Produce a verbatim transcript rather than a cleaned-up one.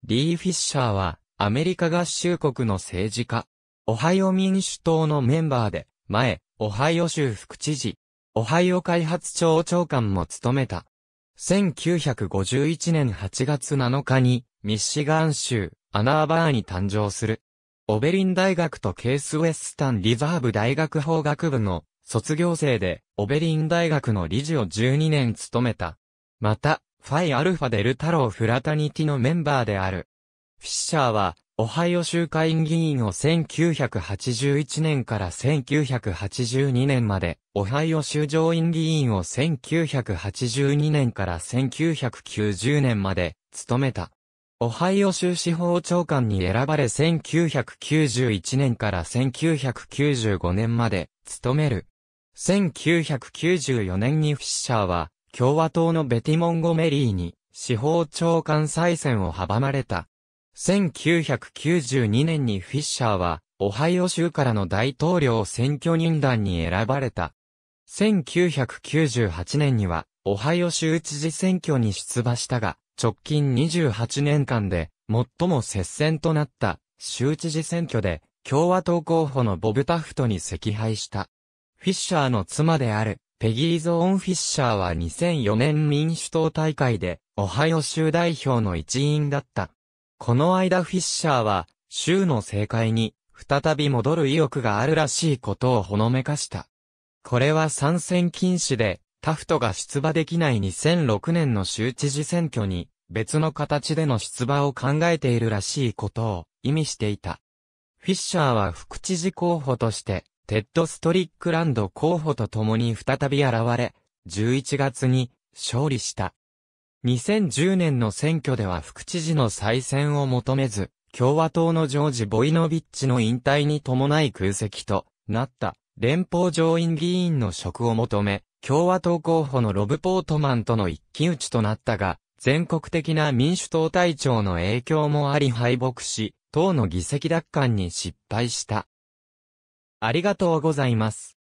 リー・フィッシャーは、アメリカ合衆国の政治家。オハイオ民主党のメンバーで、前、オハイオ州副知事。オハイオ開発庁長官も務めた。せんきゅうひゃくごじゅういちねんはちがつなのかに、ミシガン州、アナーバーに誕生する。オベリン大学とケースウェスタンリザーブ大学法学部の卒業生で、オベリン大学の理事をじゅうにねん務めた。また、ファイアルファデル太郎フラタニティのメンバーである。フィッシャーは、オハイオ州下院議員をせんきゅうひゃくはちじゅういちねんからせんきゅうひゃくはちじゅうにねんまで、オハイオ州上院議員をせんきゅうひゃくはちじゅうにねんからせんきゅうひゃくきゅうじゅうねんまで、務めた。オハイオ州司法長官に選ばれせんきゅうひゃくきゅうじゅういちねんからせんきゅうひゃくきゅうじゅうごねんまで、務める。せんきゅうひゃくきゅうじゅうよねんにフィッシャーは、共和党のベティ・モンゴメリーに、司法長官再選を阻まれた。せんきゅうひゃくきゅうじゅうにねんにフィッシャーは、オハイオ州からの大統領選挙人団に選ばれた。せんきゅうひゃくきゅうじゅうはちねんには、オハイオ州知事選挙に出馬したが、直近にじゅうはちねんかんで、最も接戦となった、州知事選挙で、共和党候補のボブ・タフトに惜敗した。フィッシャーの妻である、ペギー・ゾーン・フィッシャーはにせんよねん民主党大会で、オハイオ州代表の一員だった。この間フィッシャーは、州の政界に、再び戻る意欲があるらしいことをほのめかした。これは参戦禁止で、タフトが出馬できないにせんろくねんの州知事選挙に、別の形での出馬を考えているらしいことを意味していた。フィッシャーは副知事候補として、テッド・ストリックランド候補と共に再び現れ、じゅういちがつに勝利した。にせんじゅうねんの選挙では副知事の再選を求めず、共和党のジョージ・ヴォイノヴィッチの引退に伴い空席となった連邦上院議員の職を求め、共和党候補のロブ・ポートマンとの一騎討ちとなったが、全国的な民主党退潮の影響もあり敗北し、党の議席奪還に失敗した。ありがとうございます。